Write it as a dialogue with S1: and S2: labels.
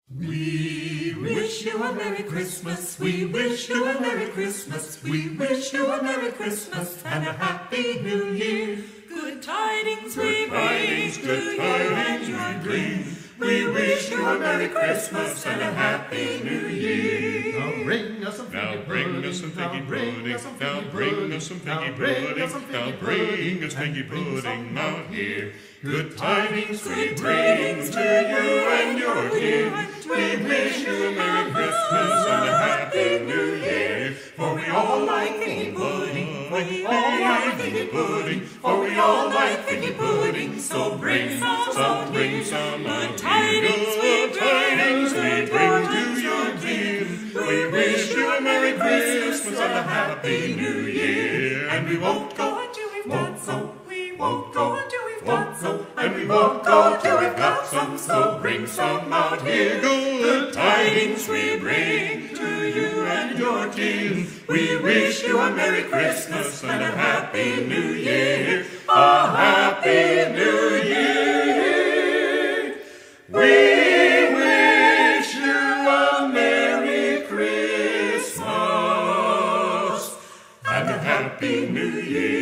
S1: We wish you a Merry Christmas, we wish you a Merry Christmas, we wish you a Merry Christmas and a Happy New Year. Good tidings we bring to you and your dream. We wish you a Merry Christmas and a Happy New Year.
S2: Now bring us some figgy pudding, now bring us some figgy pudding, now bring us figgy pudding out here. Good tidings we bring to you and your dear. We wish you a Merry Christmas and a Happy New Year. For we all like figgy pudding, we all like figgy pudding, for we all like figgy pudding. So bring some, bring some good tidings we bring to your dear. We wish you a Merry Christmas and a Happy New Year. And we won't go until we've done so. We won't go until we've done so. And we won't go till we've got some. So bring some out here. Good tidings we bring to you and your kin. We wish you a Merry Christmas and a Happy New Year. A Happy New Year. We wish you a Merry Christmas and a Happy New Year.